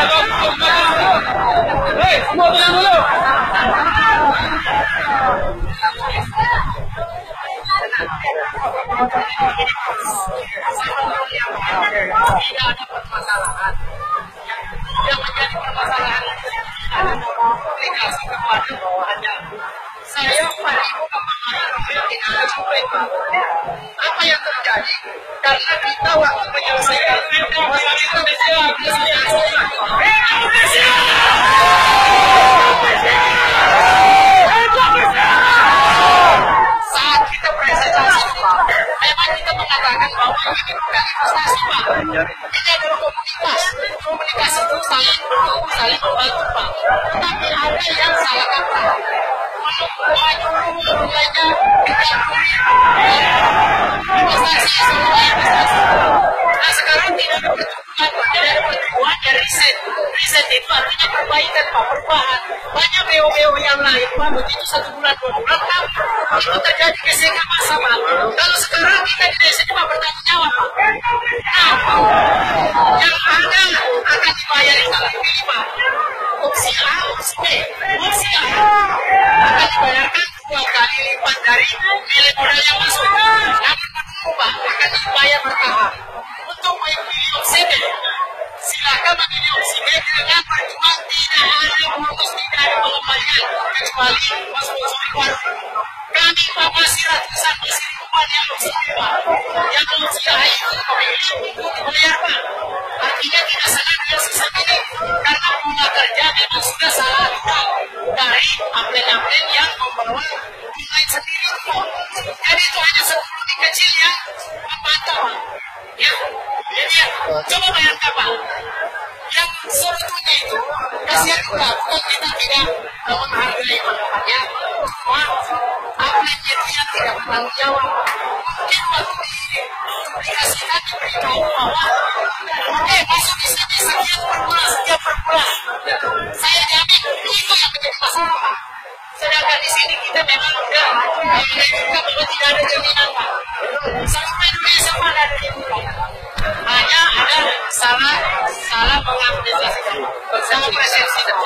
Hei, semua tenang dulu. Tidak ada permasalahan. Yang menjadi permasalahan komunikasi kepada bawahannya. Saya pada ibu kemarin tidak ada sampai apa yang terjadi karena kita waktu menyelesaikan masalah saat kita presentasi memang kita mengatakan bahwa ini bukan investasi Pak, ini adalah komunikasi itu saling membantu Pak, tapi ada yang salah kata nah sekarang tidak ada pertumbuhan dari riset itu artinya perbaikan Pak, perubahan banyak BO-BO yang lain Pak, begitu 1 bulan 2 bulan Pak, itu terjadi gesekan masa Pak. Kalau sekarang kita di desa cuma bertanggung jawab Pak, nah yang ada akan dibayar salah pilih Pak, opsi A, opsi B. Opsi A akan dibayarkan 2 kali lipat dari nilai modal yang masuk. Namun Pak akan dibayar bertahap. Untuk memilih opsi B, silakan memilih opsi B dengan perjuangan tidak ada bonus, tidak ada pengembalian kecuali sponsor baru. Kami Pak masih ratusan masih ribuan yang opsi B Pak, yang opsi A itu dibayar Pak. Artinya tidak salah dengan sistem ini karena bunga kerja memang sudah salah dari upline yang membawa online sendiri itu. Jadi itu hanya 10 kecil yang memantau ya. Jadi ya, coba bayangkan Pak, yang sebetulnya itu kasihan juga, bukan kita tidak menghargai ya, cuma upline itu yang tidak bertanggung jawab. Mungkin waktu dikasihkan diberitahu bahwa masuk di sini sekian per bulan, saya jamin itu yang menjadi masalah Pak. Sedangkan di sini kita memang sudah menunjukkan bahwa tidak ada jaminan Pak. Sampai Indonesia Pak ada jaminan. Hanya ada salah mengapresiasikan, salah persepsi saja.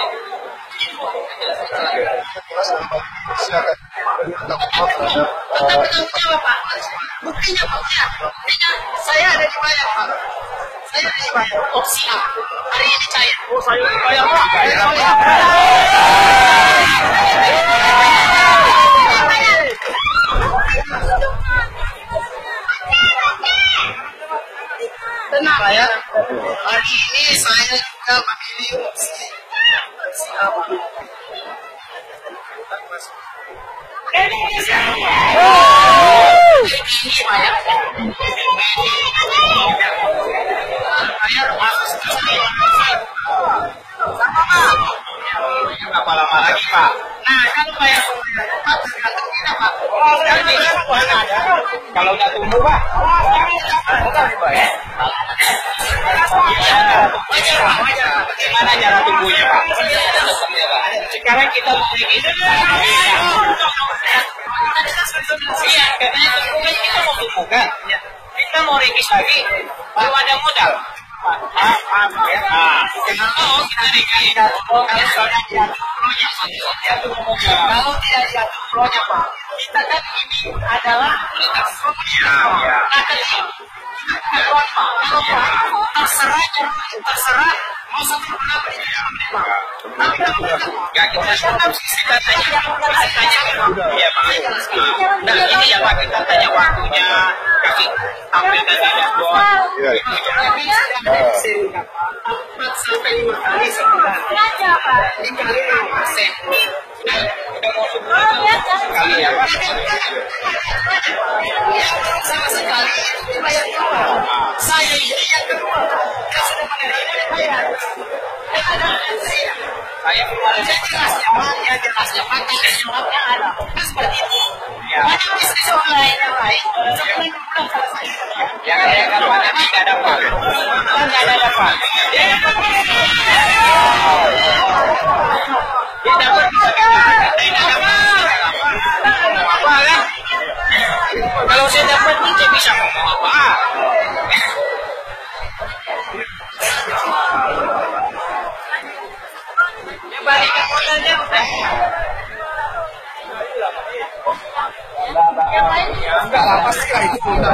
Tetap bertanggung jawab Pak. Buktinya saya ada dibayar Pak. Saya ada dibayar opsi A. Hari ini cair. Oh, saya dibayar Pak. Tenang ya. Hari ini saya juga memilih opsi A. Indonesia. Ini Pak ya. Bayar masuk ke sini. Sama Pak. Berapa lama lagi Pak? Nah, kalau bayar Pak tergantung kita Pak. Kalau nggak tumbuh Pak, bukan dibayar. Bagaimana cara tumbuhnya Pak? Sekarang kita mau bikin. Iya, katanya tumbuhnya kita mau tumbuhkan. Kita mau ringkis lagi, baru ada modal. Kalau kita ringkis, kalau sudah diatur proyek, kalau tidak diatur proyek Pak, kita kan ini adalah terserah mau satu bulan tapi kita tanya nah ini ya Pak, kita tanya waktunya kasih ambil tadi dashboard sampai 5 kali sebulan dikali 5%. Udah mau sebulan sekali ya Pak. Yang belum sama sekali itu dibayar kedua. Saya ini yang kedua. Kita sudah menerima dibayar. Saya jelasnya Pak, ya jelasnya Pak, tidak jawabnya ada. Kan seperti itu. Banyak bisnis online yang lain. Sebulan 2 bulan selesai. Ya kayak kalau ada tidak dapat. Tidak ada dapat. Dia dapat bisa tidak dapat. Apa kan? Kalau saya dapat saya bisa ngomong apa? apa-apa sih lah itu kita.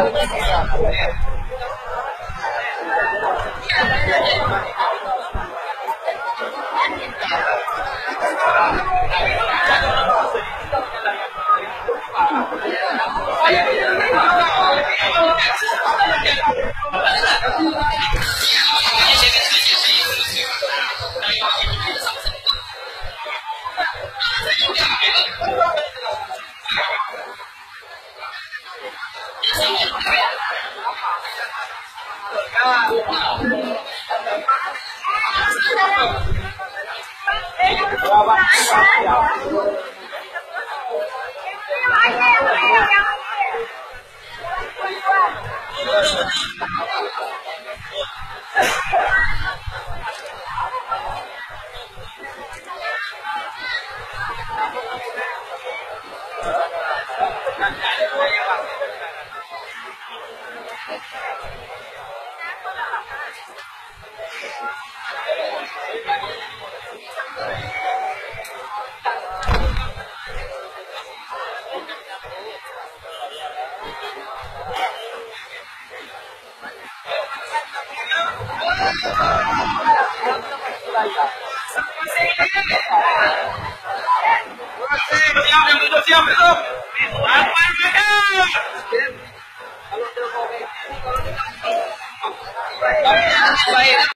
Siap,